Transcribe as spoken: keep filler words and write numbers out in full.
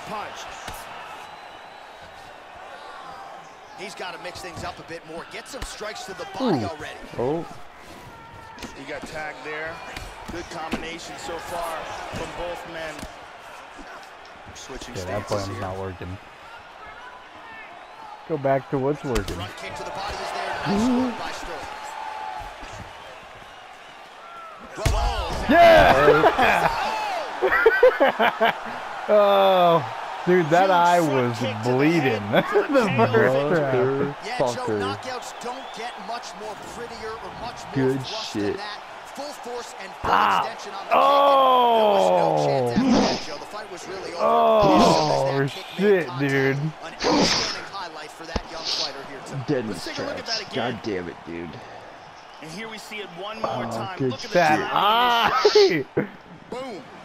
punch. He's got to mix things up a bit more. Get some strikes to the body Ooh. already. Oh. He got tagged there. Good combination so far from both men. Switching Yeah, that stances plan's here. not working. Go back to what's working. Front kick to the body is there. Nice work by Sterling. Yeah! Oh, dude, that eye was bleeding. The first round. Yeah, Joe, knockouts don't get much more prettier or much more Good thrust shit. than that. Full force and full Ah. extension on the Oh. kick. And there was no chance after that, Joe. The fight was really over. Oh, As that kick shit, made contact. dude. An outstanding highlight for that young fighter here tonight. Dead in Let's his take a look at tracks. that again. God damn it, dude. And here we see it one more Oh, time. good Look at the that timing of this shot. eye. Boom.